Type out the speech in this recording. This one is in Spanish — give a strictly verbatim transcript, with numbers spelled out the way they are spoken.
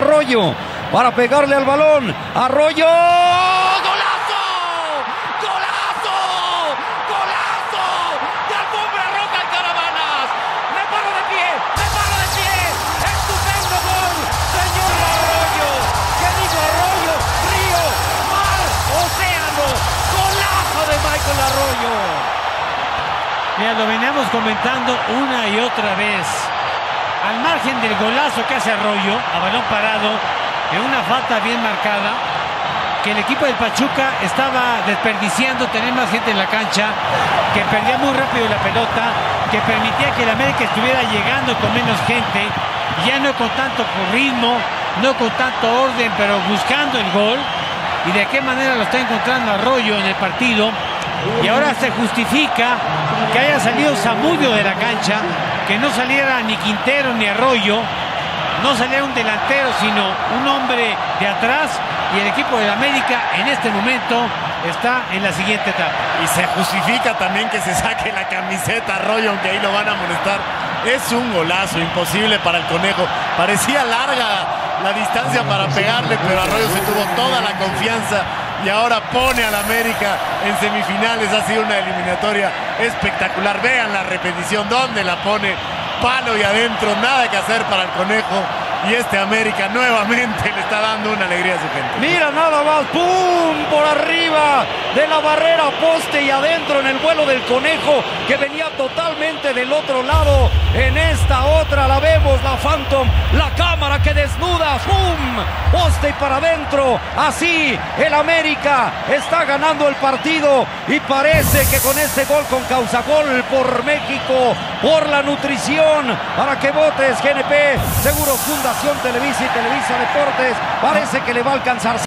Arroyo para pegarle al balón. Arroyo. ¡Golazo! ¡Golazo! ¡Golazo! ¡De alfombra roja en Caravanas! ¡Me paro de pie! ¡Me paro de pie! ¡Estupendo gol! ¡Señor Arroyo! ¿Qué digo Arroyo? ¡Río! ¡Mar! ¡Océano! ¡Golazo de Michael Arroyo! Mira, lo veníamos comentando una y otra vez. Al margen del golazo que hace Arroyo, a balón parado, en una falta bien marcada, que el equipo del Pachuca estaba desperdiciando tener más gente en la cancha, que perdía muy rápido la pelota, que permitía que el América estuviera llegando con menos gente, ya no con tanto ritmo, no con tanto orden, pero buscando el gol. Y de qué manera lo está encontrando Arroyo en el partido. Y ahora se justifica que haya salido Zamudio de la cancha, que no saliera ni Quintero ni Arroyo, no saliera un delantero, sino un hombre de atrás, y el equipo de América en este momento está en la siguiente etapa. Y se justifica también que se saque la camiseta Arroyo, aunque ahí lo van a molestar. Es un golazo, imposible para el Conejo. Parecía larga la distancia para pegarle, pero Arroyo se tuvo toda la confianza y ahora pone al América en semifinales. Ha sido una eliminatoria espectacular. Vean la repetición, donde la pone, palo y adentro, nada que hacer para el Conejo. Y este América nuevamente le está dando una alegría a su gente. Mira nada más, ¡pum! Por arriba de la barrera, poste y adentro en el vuelo del Conejo, que venía totalmente del otro lado. En esta otra la vemos, la Phantom, la cámara que desnuda, ¡pum! Poste y para adentro. Así el América está ganando el partido y parece que con este gol con causa gol por México, por la nutrición, para que votes G N P, Seguro Fundación Televisa y Televisa Deportes, parece que le va a alcanzar.